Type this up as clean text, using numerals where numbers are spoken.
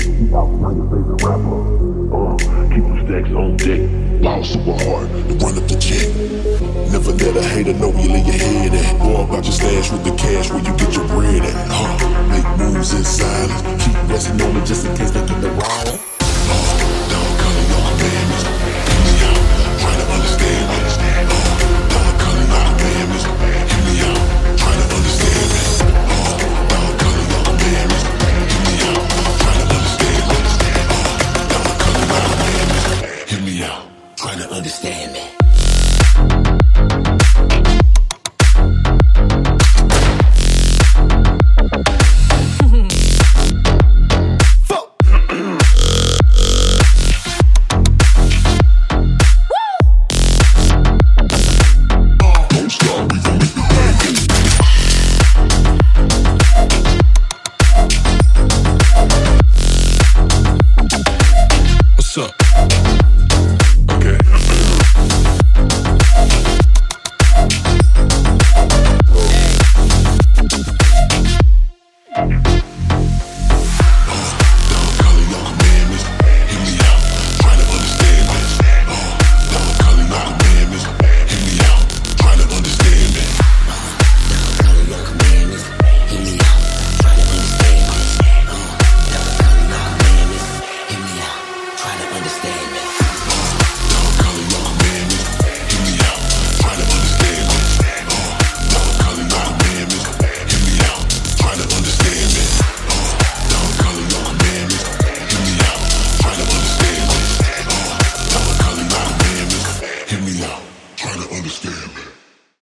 Out behind your favorite rapper. Keep them stacks on deck. Ball super hard and run up the check. Never let a hater know where you lay your head at. Boy about your stash with the cash where you get your bread at. Make moves in silence. Keep resting on it just in case they get the wrong. Dog color your commandments. Hear me out. Try to understand me. Dog color your commandments. Hear me out. Try to understand me. Dog color your commandments. Hear me out. Try to understand me. Dog color your commandments. Hear me out. Try to understand.